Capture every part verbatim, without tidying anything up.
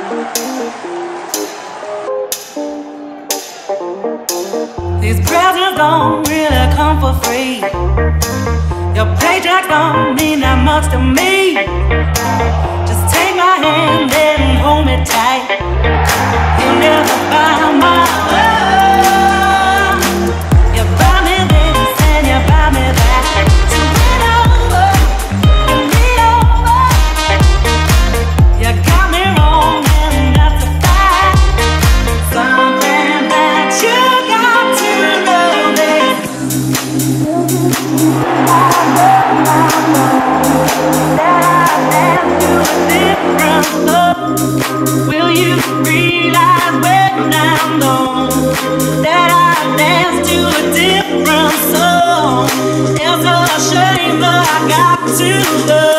These presents don't really come for free. Your paycheck don't mean that much to me. Just take my hand and hold me tight. You'll never buy my love. You buy me this and you buy me that. So get over, give me over. You got me wrong and that's a fact. Something that you got to know is will you realize when I'm gone that I dance to a different song? It's a shame that I got to go.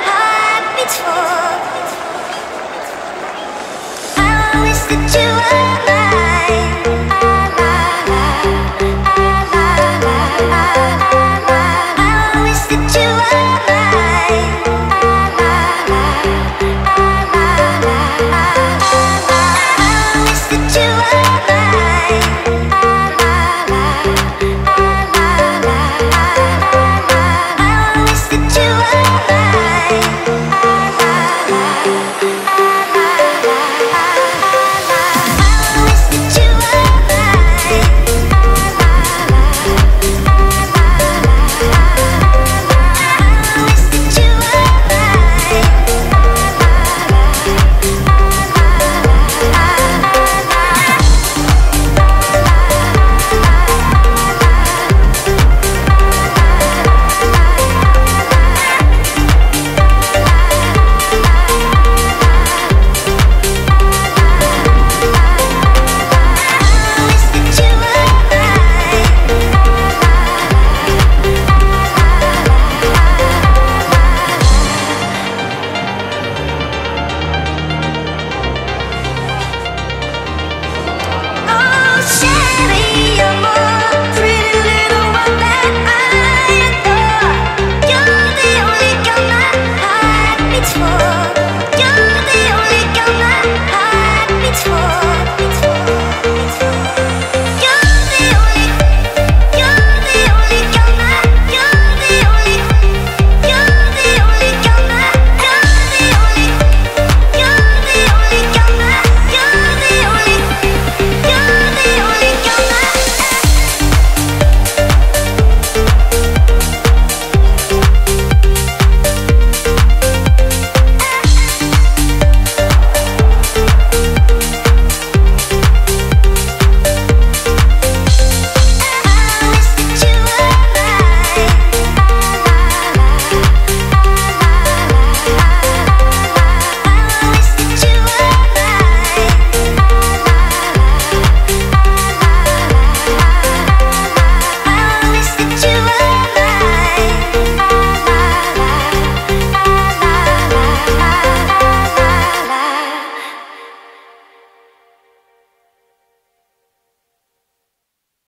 That you were